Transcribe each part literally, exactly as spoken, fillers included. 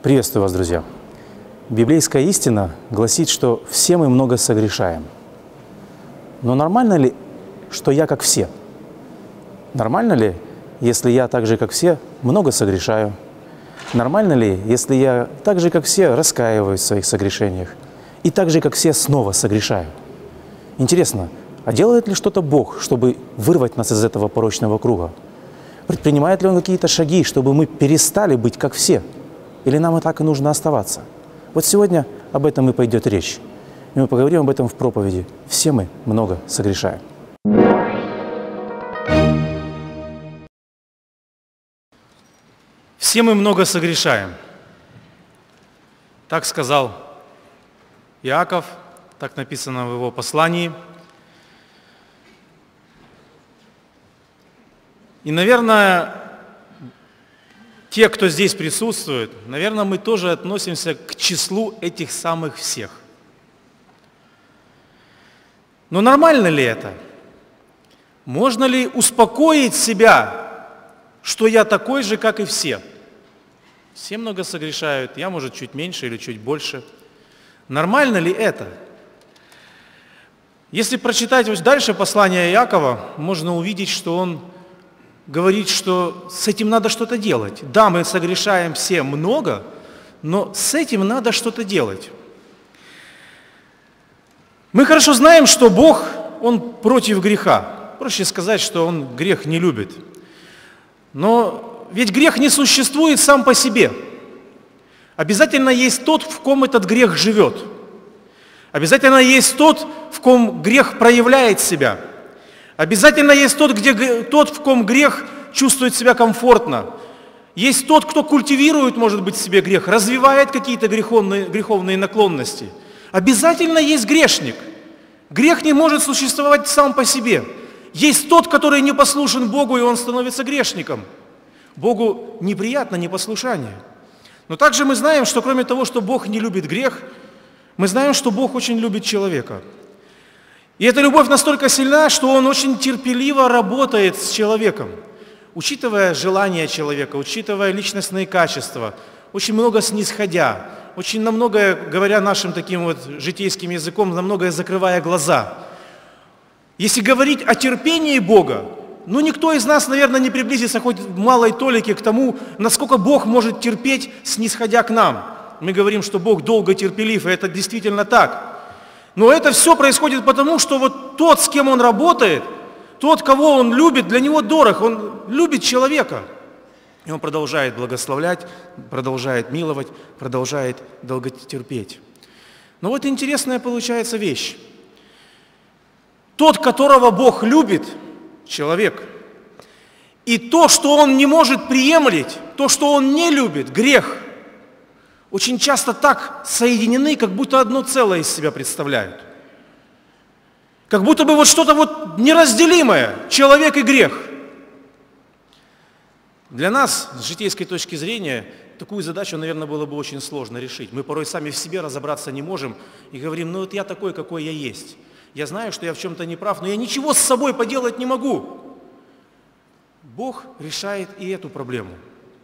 Приветствую вас, друзья! Библейская истина гласит, что все мы много согрешаем. Но нормально ли, что я как все? Нормально ли, если я так же, как все, много согрешаю? Нормально ли, если я так же, как все, раскаиваюсь в своих согрешениях? И так же, как все, снова согрешаю? Интересно, а делает ли что-то Бог, чтобы вырвать нас из этого порочного круга? Предпринимает ли Он какие-то шаги, чтобы мы перестали быть как все? Или нам и так и нужно оставаться? Вот сегодня об этом и пойдет речь. И мы поговорим об этом в проповеди. Все мы много согрешаем. Все мы много согрешаем. Так сказал Иаков, так написано в его послании. И, наверное, те, кто здесь присутствует, наверное, мы тоже относимся к числу этих самых всех. Но нормально ли это? Можно ли успокоить себя, что я такой же, как и все? Все много согрешают, я, может, чуть меньше или чуть больше. Нормально ли это? Если прочитать дальше послание Иакова, можно увидеть, что он говорит, что с этим надо что-то делать. Да, мы согрешаем все много, но с этим надо что-то делать. Мы хорошо знаем, что Бог, Он против греха. Проще сказать, что Он грех не любит. Но ведь грех не существует сам по себе. Обязательно есть тот, в ком этот грех живет. Обязательно есть тот, в ком грех проявляет себя. Обязательно есть тот, где, тот, в ком грех чувствует себя комфортно. Есть тот, кто культивирует, может быть, в себе грех, развивает какие-то греховные, греховные наклонности. Обязательно есть грешник. Грех не может существовать сам по себе. Есть тот, который не послушен Богу, и он становится грешником. Богу неприятно непослушание. Но также мы знаем, что кроме того, что Бог не любит грех, мы знаем, что Бог очень любит человека. И эта любовь настолько сильна, что Он очень терпеливо работает с человеком, учитывая желания человека, учитывая личностные качества, очень много снисходя, очень на многое, говоря нашим таким вот житейским языком, на многое закрывая глаза. Если говорить о терпении Бога, ну никто из нас, наверное, не приблизится хоть в малой толике к тому, насколько Бог может терпеть, снисходя к нам. Мы говорим, что Бог долго терпелив, и это действительно так. Но это все происходит потому, что вот тот, с кем Он работает, тот, кого Он любит, для Него дорог, Он любит человека. И Он продолжает благословлять, продолжает миловать, продолжает долготерпеть. Но вот интересная получается вещь. Тот, которого Бог любит, человек, и то, что Он не может приемлить, то, что Он не любит, грех, очень часто так соединены, как будто одно целое из себя представляют. Как будто бы вот что-то вот неразделимое, человек и грех. Для нас, с житейской точки зрения, такую задачу, наверное, было бы очень сложно решить. Мы порой сами в себе разобраться не можем и говорим, ну вот я такой, какой я есть. Я знаю, что я в чем-то не прав, но я ничего с собой поделать не могу. Бог решает и эту проблему.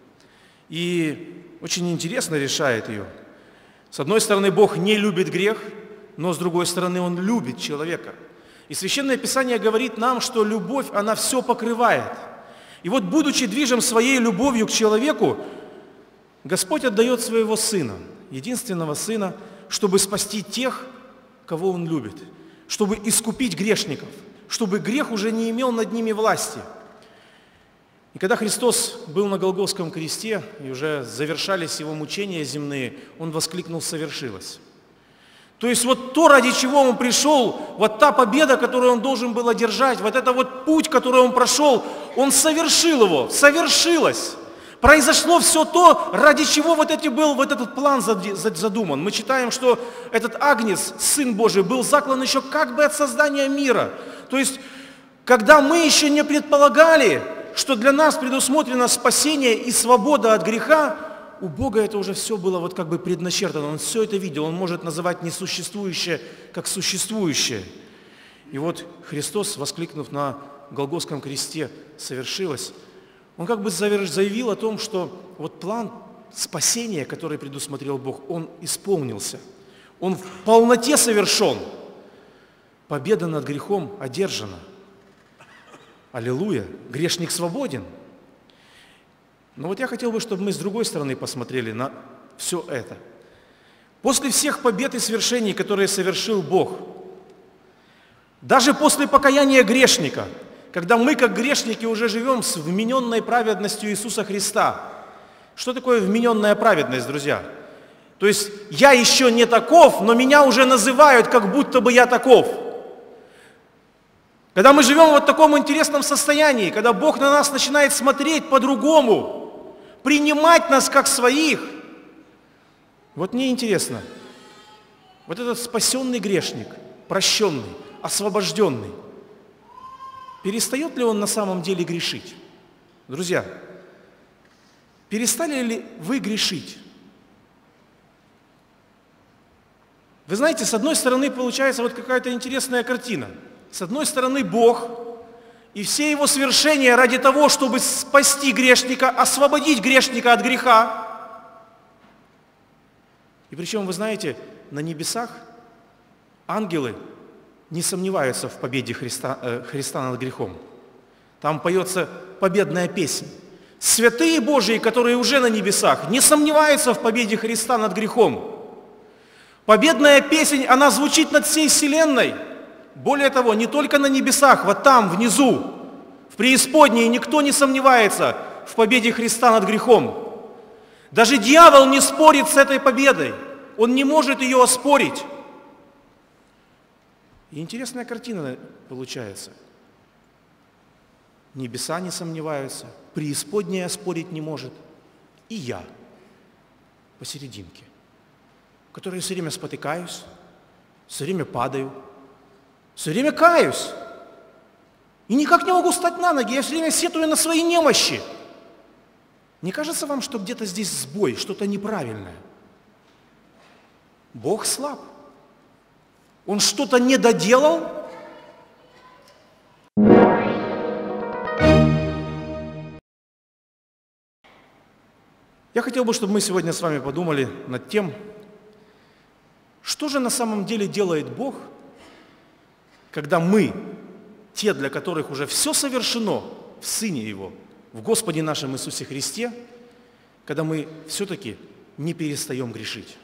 И очень интересно решает ее. С одной стороны, Бог не любит грех, но с другой стороны, Он любит человека. И Священное Писание говорит нам, что любовь, она все покрывает. И вот, будучи движим своей любовью к человеку, Господь отдает своего Сына, единственного Сына, чтобы спасти тех, кого Он любит, чтобы искупить грешников, чтобы грех уже не имел над ними власти. И когда Христос был на Голгофском кресте, и уже завершались Его мучения земные, Он воскликнул: «Совершилось». То есть вот то, ради чего Он пришел, вот та победа, которую Он должен был одержать, вот это вот путь, который Он прошел, Он совершил его, совершилось. Произошло все то, ради чего вот, эти был, вот этот план задуман. Мы читаем, что этот Агнец, Сын Божий, был заклан еще как бы от создания мира. То есть, когда мы еще не предполагали, что для нас предусмотрено спасение и свобода от греха, у Бога это уже все было вот как бы предначертано. Он все это видел, Он может называть несуществующее как существующее. И вот Христос, воскликнув на Голгофском кресте «Совершилось», Он как бы заявил о том, что вот план спасения, которое предусмотрел Бог, он исполнился. Он в полноте совершен. Победа над грехом одержана. Аллилуйя! Грешник свободен. Но вот я хотел бы, чтобы мы с другой стороны посмотрели на все это. После всех побед и свершений, которые совершил Бог, даже после покаяния грешника, когда мы, как грешники, уже живем с вмененной праведностью Иисуса Христа. Что такое вмененная праведность, друзья? То есть я еще не таков, но меня уже называют, как будто бы я таков. Когда мы живем в вот таком интересном состоянии, когда Бог на нас начинает смотреть по-другому, принимать нас как своих, вот мне интересно, вот этот спасенный грешник, прощенный, освобожденный, перестает ли он на самом деле грешить? Друзья, перестали ли вы грешить? Вы знаете, с одной стороны получается вот какая-то интересная картина. С одной стороны Бог и все Его свершения ради того, чтобы спасти грешника, освободить грешника от греха. И причем, вы знаете, на небесах ангелы не сомневаются в победе Христа, э, Христа над грехом. Там поется победная песня. Святые Божии, которые уже на небесах, не сомневаются в победе Христа над грехом. Победная песнь, она звучит над всей вселенной. Более того, не только на небесах, вот там, внизу, в преисподней, никто не сомневается в победе Христа над грехом. Даже дьявол не спорит с этой победой. Он не может ее оспорить. И интересная картина получается. Небеса не сомневаются, преисподняя спорить не может. И я посерединке, который все время спотыкаюсь, все время падаю, все время каюсь. И никак не могу встать на ноги, я все время сетую на свои немощи. Не кажется вам, что где-то здесь сбой, что-то неправильное? Бог слаб. Он что-то не доделал? Я хотел бы, чтобы мы сегодня с вами подумали над тем, что же на самом деле делает Бог, когда мы, те, для которых уже все совершено в Сыне Его, в Господе нашем Иисусе Христе, когда мы все-таки не перестаем грешить.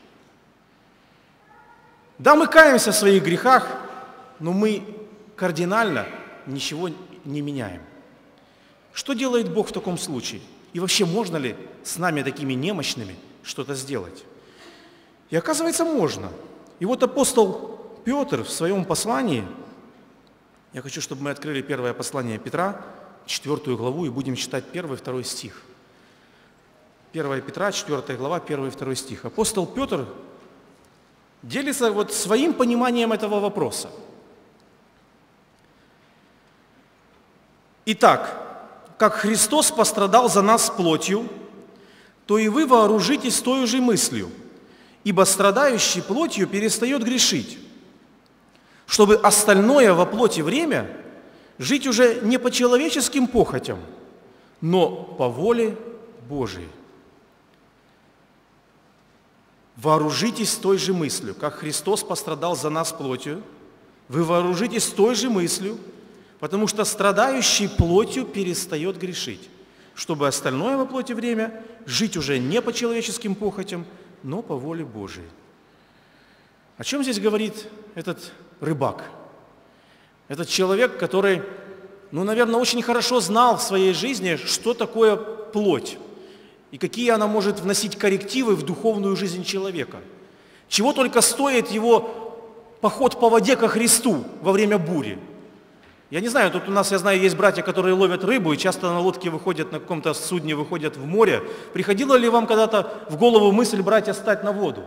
Да, мы каемся в своих грехах, но мы кардинально ничего не меняем. Что делает Бог в таком случае? И вообще, можно ли с нами такими немощными что-то сделать? И оказывается, можно. И вот апостол Петр в своем послании, я хочу, чтобы мы открыли первое послание Петра, четвертую главу, и будем читать первый и второй стих. первое Петра, четвёртая глава, первый и второй стих. Апостол Петр делится вот своим пониманием этого вопроса. Итак, как Христос пострадал за нас плотью, то и вы вооружитесь той же мыслью, ибо страдающий плотью перестает грешить, чтобы остальное во плоти время жить уже не по человеческим похотям, но по воле Божией. Вооружитесь той же мыслью, как Христос пострадал за нас плотью, вы вооружитесь той же мыслью, потому что страдающий плотью перестает грешить, чтобы остальное во плоти время жить уже не по человеческим похотям, но по воле Божией. О чем здесь говорит этот рыбак? Этот человек, который, ну, наверное, очень хорошо знал в своей жизни, что такое плоть и какие она может вносить коррективы в духовную жизнь человека. Чего только стоит его поход по воде ко Христу во время бури. Я не знаю, тут у нас, я знаю, есть братья, которые ловят рыбу и часто на лодке выходят, на каком-то судне выходят в море. Приходила ли вам когда-то в голову мысль, братья, стать на воду?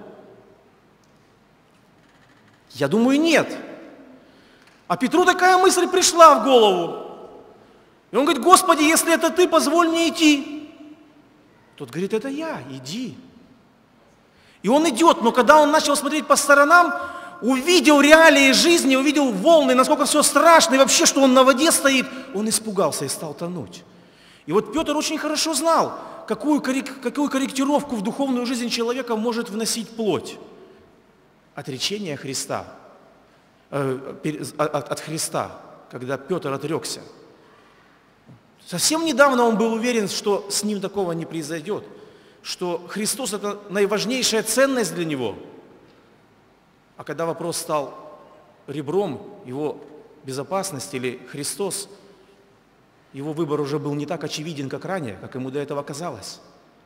Я думаю, нет. А Петру такая мысль пришла в голову. И он говорит: Господи, если это Ты, позволь мне идти. Тот говорит: это я, иди. И он идет, но когда он начал смотреть по сторонам, увидел реалии жизни, увидел волны, насколько все страшно, и вообще, что он на воде стоит, он испугался и стал тонуть. И вот Петр очень хорошо знал, какую, коррек, какую корректировку в духовную жизнь человека может вносить плоть? Отречение Христа, э, от, от Христа, когда Петр отрекся. Совсем недавно он был уверен, что с ним такого не произойдет, что Христос – это наиважнейшая ценность для него. А когда вопрос стал ребром его безопасности или Христос, его выбор уже был не так очевиден, как ранее, как ему до этого казалось.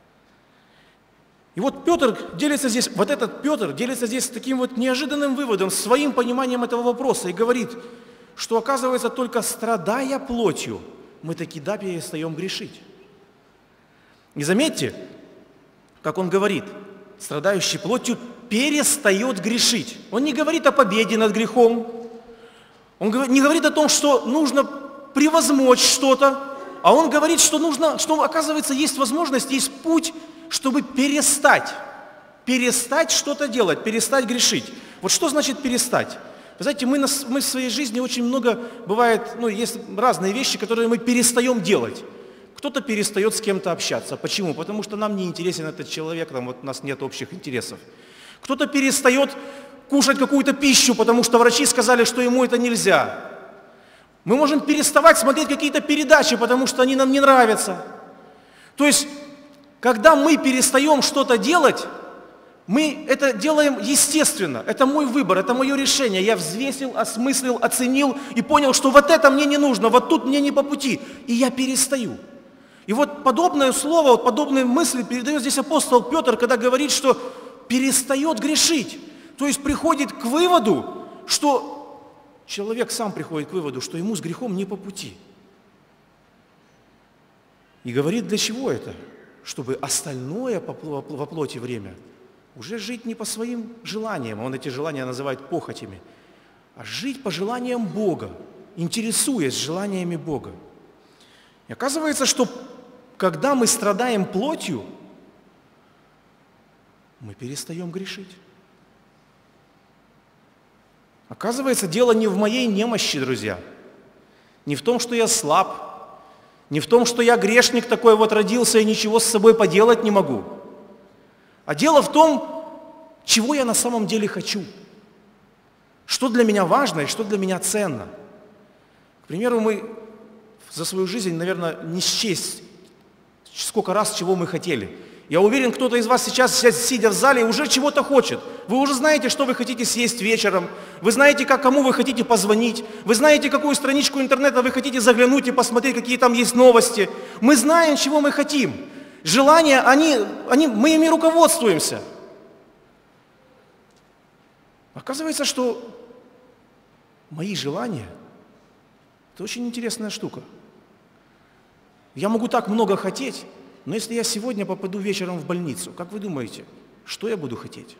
И вот Петр делится здесь, вот этот Петр делится здесь таким вот неожиданным выводом, своим пониманием этого вопроса и говорит, что оказывается только страдая плотью, мы таки да перестаем грешить. И заметьте, как он говорит, страдающий плотью перестает грешить. Он не говорит о победе над грехом, он не говорит о том, что нужно превозмочь что-то, а он говорит, что нужно, что оказывается есть возможность, есть путь, чтобы перестать, перестать что-то делать, перестать грешить. Вот что значит перестать? Вы знаете, мы, нас, мы в своей жизни очень много, бывает, ну, есть разные вещи, которые мы перестаем делать. Кто-то перестает с кем-то общаться. Почему? Потому что нам не интересен этот человек, там вот у нас нет общих интересов. Кто-то перестает кушать какую-то пищу, потому что врачи сказали, что ему это нельзя. Мы можем переставать смотреть какие-то передачи, потому что они нам не нравятся. То есть, когда мы перестаем что-то делать, мы это делаем естественно. Это мой выбор, это мое решение. Я взвесил, осмыслил, оценил и понял, что вот это мне не нужно, вот тут мне не по пути. И я перестаю. И вот подобное слово, вот подобные мысли передает здесь апостол Петр, когда говорит, что перестает грешить. То есть приходит к выводу, что человек сам приходит к выводу, что ему с грехом не по пути. И говорит, для чего это? Чтобы остальное во плоти время уже жить не по своим желаниям, он эти желания называет похотями, а жить по желаниям Бога, интересуясь желаниями Бога. И оказывается, что когда мы страдаем плотью, мы перестаем грешить. Оказывается, дело не в моей немощи, друзья, не в том, что я слаб, не в том, что я грешник такой вот родился и ничего с собой поделать не могу. А дело в том, чего я на самом деле хочу. Что для меня важно и что для меня ценно. К примеру, мы за свою жизнь, наверное, не счесть, сколько раз чего мы хотели. Я уверен, кто-то из вас сейчас, сидя в зале, уже чего-то хочет. Вы уже знаете, что вы хотите съесть вечером. Вы знаете, как, кому вы хотите позвонить. Вы знаете, какую страничку интернета вы хотите заглянуть и посмотреть, какие там есть новости. Мы знаем, чего мы хотим. Желания, они, они, мы ими руководствуемся. Оказывается, что мои желания – это очень интересная штука. Я могу так много хотеть, но если я сегодня попаду вечером в больницу, как вы думаете, что я буду хотеть?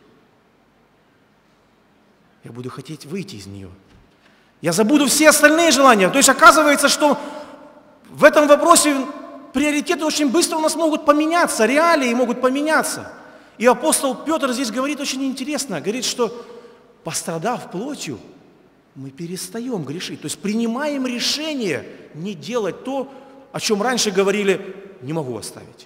Я буду хотеть выйти из нее. Я забуду все остальные желания. То есть оказывается, что в этом вопросе приоритеты очень быстро у нас могут поменяться, реалии могут поменяться. И апостол Петр здесь говорит очень интересно, говорит, что пострадав плотью, мы перестаем грешить. То есть принимаем решение не делать то, о чем раньше говорили, не могу оставить.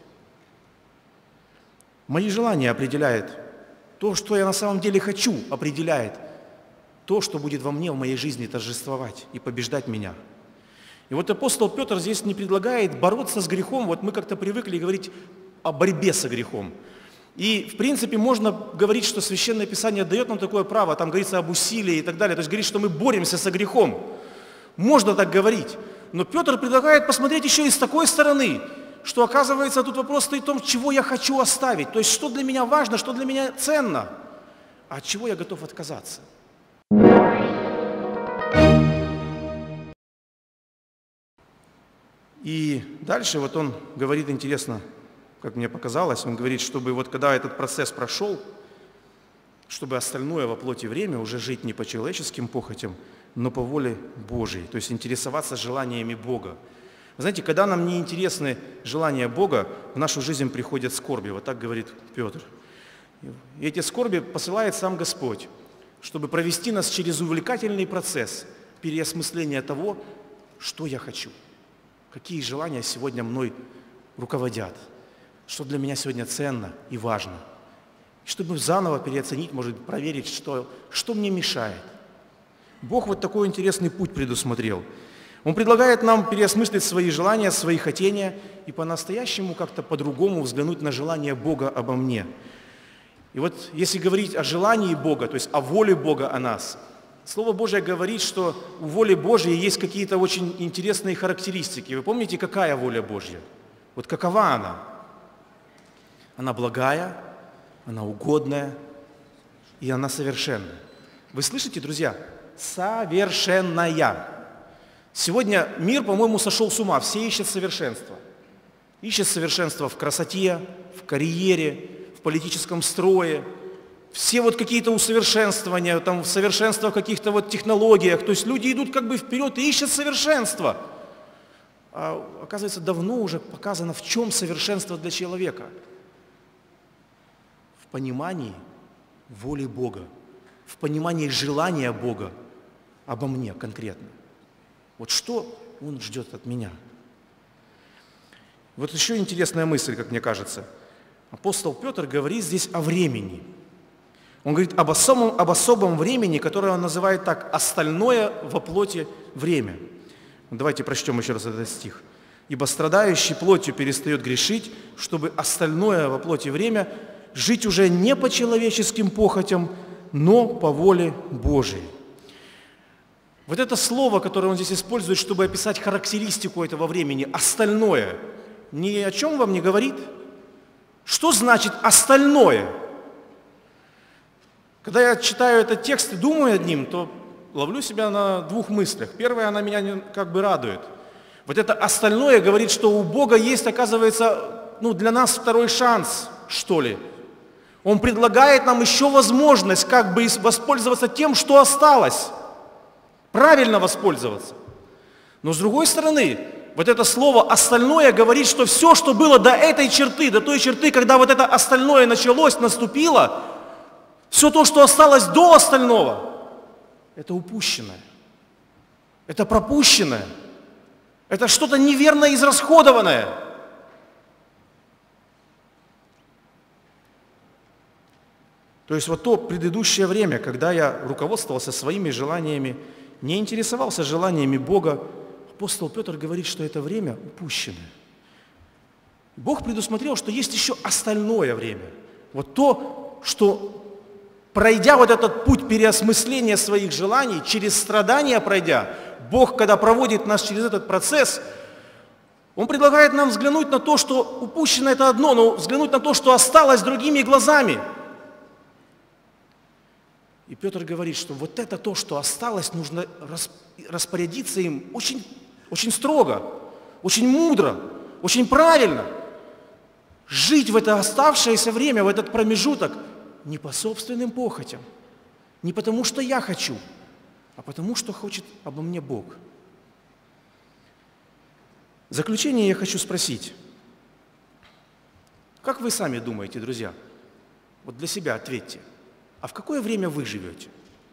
Мои желания определяют то, что я на самом деле хочу, определяет то, что будет во мне, в моей жизни торжествовать и побеждать меня. И вот апостол Петр здесь не предлагает бороться с грехом, вот мы как-то привыкли говорить о борьбе со грехом. И, в принципе, можно говорить, что Священное Писание дает нам такое право, там говорится об усилии и так далее, то есть говорит, что мы боремся со грехом. Можно так говорить, но Петр предлагает посмотреть еще и с такой стороны, что, оказывается, тут вопрос стоит в том, чего я хочу оставить, то есть что для меня важно, что для меня ценно, а от чего я готов отказаться. И дальше вот он говорит интересно, как мне показалось, он говорит, чтобы вот когда этот процесс прошел, чтобы остальное во плоти время уже жить не по человеческим похотям, но по воле Божьей, то есть интересоваться желаниями Бога. Вы знаете, когда нам не интересны желания Бога, в нашу жизнь приходят скорби, вот так говорит Петр. И эти скорби посылает сам Господь, чтобы провести нас через увлекательный процесс переосмысления того, что я хочу. Какие желания сегодня мной руководят? что для меня сегодня ценно и важно. И чтобы заново переоценить, может быть, проверить, что, что мне мешает. Бог вот такой интересный путь предусмотрел. Он предлагает нам переосмыслить свои желания, свои хотения и по-настоящему как-то по-другому взглянуть на желание Бога обо мне. И вот если говорить о желании Бога, то есть о воле Бога о нас, Слово Божие говорит, что у воли Божьей есть какие-то очень интересные характеристики. Вы помните, какая воля Божья? Вот какова она? Она благая, она угодная и она совершенная. Вы слышите, друзья? Совершенная. Сегодня мир, по-моему, сошел с ума. Все ищут совершенство. Ищут совершенство в красоте, в карьере, в политическом строе. Все вот какие-то усовершенствования, там, совершенство в каких-то вот технологиях. То есть люди идут как бы вперед и ищут совершенство. А оказывается, давно уже показано, в чем совершенство для человека. В понимании воли Бога, в понимании желания Бога обо мне конкретно. Вот что Он ждет от меня. Вот еще интересная мысль, как мне кажется. Апостол Петр говорит здесь о времени. Он говорит об особом, об особом времени, которое он называет так: остальное во плоти время. Давайте прочтем еще раз этот стих. «Ибо страдающий плотью перестает грешить, чтобы остальное во плоти время жить уже не по человеческим похотям, но по воле Божией». Вот это слово, которое он здесь использует, чтобы описать характеристику этого времени, остальное, ни о чем вам не говорит? Что значит остальное? Когда я читаю этот текст и думаю над ним, то ловлю себя на двух мыслях. Первая, она меня как бы радует. Вот это остальное говорит, что у Бога есть, оказывается, ну, для нас второй шанс, что ли. Он предлагает нам еще возможность как бы воспользоваться тем, что осталось. Правильно воспользоваться. Но с другой стороны, вот это слово «остальное» говорит, что все, что было до этой черты, до той черты, когда вот это остальное началось, наступило, все то, что осталось до остального, это упущенное, это пропущенное, это что-то неверно израсходованное. То есть вот то предыдущее время, когда я руководствовался своими желаниями, не интересовался желаниями Бога, апостол Петр говорит, что это время упущенное. Бог предусмотрел, что есть еще остальное время. Вот то, что, пройдя вот этот путь переосмысления своих желаний, через страдания пройдя, Бог, когда проводит нас через этот процесс, Он предлагает нам взглянуть на то, что упущено это одно, но взглянуть на то, что осталось другими глазами. И Петр говорит, что вот это то, что осталось, нужно распорядиться им очень, очень строго, очень мудро, очень правильно. Жить в это оставшееся время, в этот промежуток не по собственным похотям, не потому что я хочу, а потому что хочет обо мне Бог. В заключение я хочу спросить, как вы сами думаете, друзья, вот для себя ответьте, а в какое время вы живете?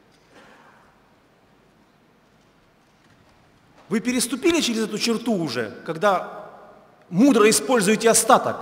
Вы переступили через эту черту уже, когда мудро используете остаток?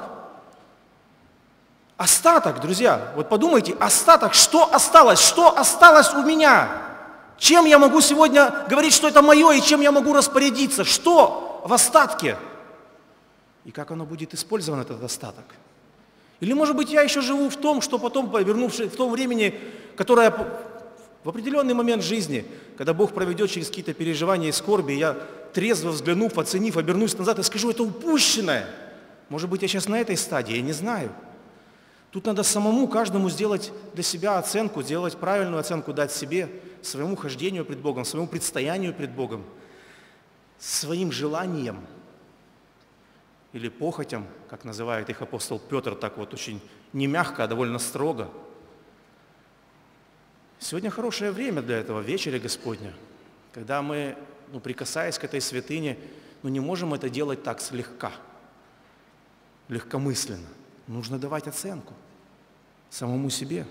Остаток, друзья, вот подумайте, остаток, что осталось, что осталось у меня? Чем я могу сегодня говорить, что это мое, и чем я могу распорядиться? Что в остатке? И как оно будет использовано, этот остаток? Или, может быть, я еще живу в том, что потом, вернувшись в том времени, которое в определенный момент жизни, когда Бог проведет через какие-то переживания и скорби, я трезво взглянув, оценив, обернусь назад и скажу, это упущенное. Может быть, я сейчас на этой стадии, я не знаю. Тут надо самому каждому сделать для себя оценку, сделать правильную оценку, дать себе, своему хождению пред Богом, своему предстоянию пред Богом, своим желаниям или похотям, как называет их апостол Петр, так вот очень не мягко, а довольно строго. Сегодня хорошее время для этого, вечеря Господня, когда мы, ну, прикасаясь к этой святыне, ну, не можем это делать так слегка, легкомысленно. Нужно давать оценку самому себе.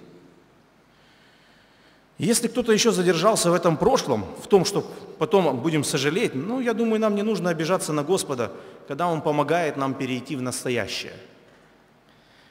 Если кто-то еще задержался в этом прошлом, в том, что потом будем сожалеть, ну, я думаю, нам не нужно обижаться на Господа, когда Он помогает нам перейти в настоящее.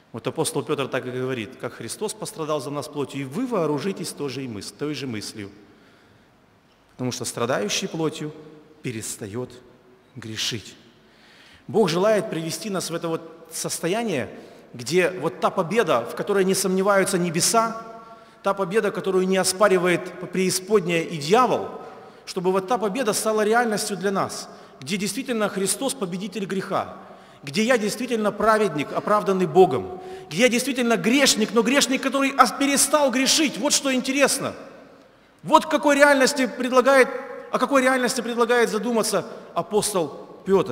Вот апостол Петр так и говорит: как Христос пострадал за нас плотью, и вы вооружитесь той же, мысль, той же мыслью. Потому что страдающий плотью перестает грешить. Бог желает привести нас в это вот состояние, где вот та победа, в которой не сомневаются небеса, та победа, которую не оспаривает преисподняя и дьявол, чтобы вот та победа стала реальностью для нас, где действительно Христос победитель греха, где я действительно праведник, оправданный Богом, где я действительно грешник, но грешник, который перестал грешить. Вот что интересно. Вот к какой реальности предлагает, о какой реальности предлагает задуматься апостол Петр.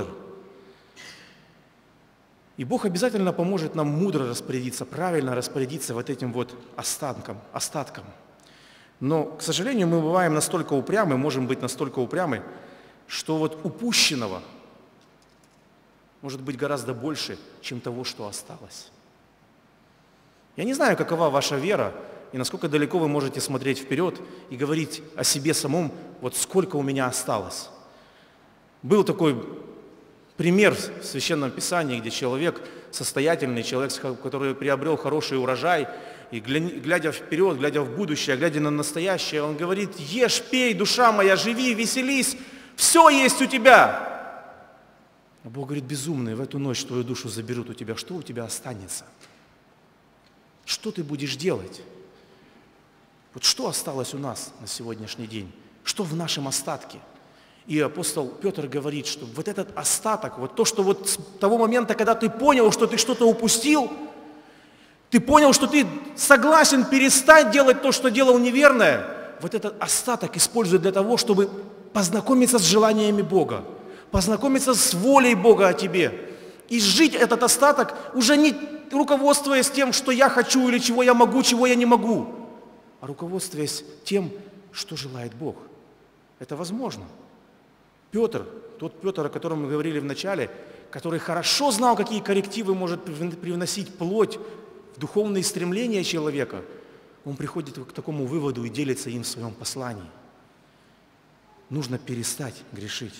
И Бог обязательно поможет нам мудро распорядиться, правильно распорядиться вот этим вот остатком, остатком. Но, к сожалению, мы бываем настолько упрямы, можем быть настолько упрямы, что вот упущенного может быть гораздо больше, чем того, что осталось. Я не знаю, какова ваша вера, и насколько далеко вы можете смотреть вперед и говорить о себе самом, вот сколько у меня осталось. Был такой пример в Священном Писании, где человек, состоятельный человек, который приобрел хороший урожай, и глядя вперед, глядя в будущее, глядя на настоящее, он говорит: ешь, пей, душа моя, живи, веселись, все есть у тебя. А Бог говорит: безумный, в эту ночь твою душу заберут у тебя, что у тебя останется? Что ты будешь делать? Вот что осталось у нас на сегодняшний день? Что в нашем остатке? И апостол Петр говорит, что вот этот остаток, вот то, что вот с того момента, когда ты понял, что ты что-то упустил, ты понял, что ты согласен перестать делать то, что делал неверное, вот этот остаток используй для того, чтобы познакомиться с желаниями Бога, познакомиться с волей Бога о тебе и жить этот остаток, уже не руководствуясь тем, что я хочу или чего я могу, чего я не могу, а руководствуясь тем, что желает Бог. Это возможно. Петр, тот Петр, о котором мы говорили в начале, который хорошо знал, какие коррективы может привносить плоть в духовные стремления человека, он приходит к такому выводу и делится им в своем послании. Нужно перестать грешить.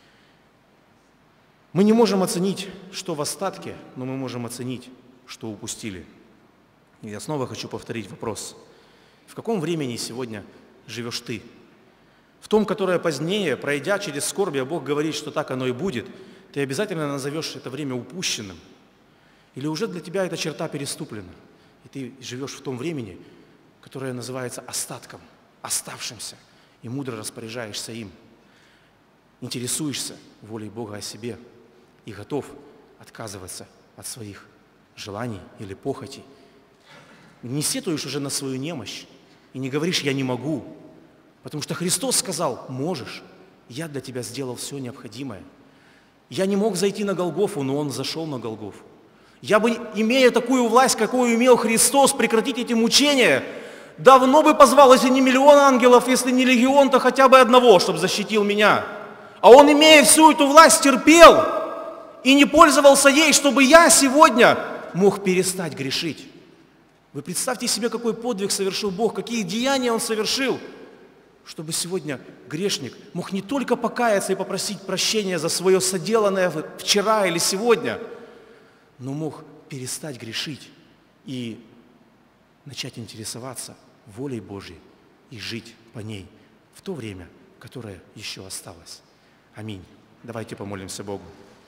Мы не можем оценить, что в остатке, но мы можем оценить, что упустили. И я снова хочу повторить вопрос. В каком времени сегодня живешь ты? В том, которое позднее, пройдя через скорби, а Бог говорит, что так оно и будет, ты обязательно назовешь это время упущенным? Или уже для тебя эта черта переступлена, и ты живешь в том времени, которое называется остатком, оставшимся, и мудро распоряжаешься им, интересуешься волей Бога о себе и готов отказываться от своих желаний или похотей. Не сетуешь уже на свою немощь и не говоришь: «я не могу», потому что Христос сказал: «можешь, я для тебя сделал все необходимое». Я не мог зайти на Голгофу, но Он зашел на Голгофу. Я бы, имея такую власть, какую имел Христос, прекратить эти мучения, давно бы позвал, если не миллион ангелов, если не легион, то хотя бы одного, чтобы защитил меня. А Он, имея всю эту власть, терпел и не пользовался ей, чтобы я сегодня мог перестать грешить. Вы представьте себе, какой подвиг совершил Бог, какие деяния Он совершил, чтобы сегодня грешник мог не только покаяться и попросить прощения за свое соделанное вчера или сегодня, но мог перестать грешить и начать интересоваться волей Божьей и жить по ней в то время, которое еще осталось. Аминь. Давайте помолимся Богу.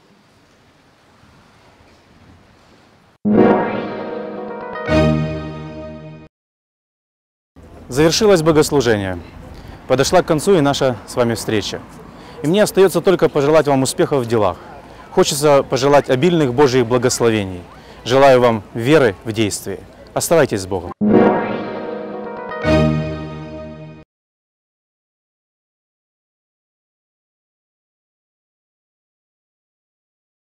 Завершилось богослужение. Подошла к концу и наша с вами встреча. И мне остается только пожелать вам успехов в делах. Хочется пожелать обильных Божьих благословений. Желаю вам веры в действии. Оставайтесь с Богом.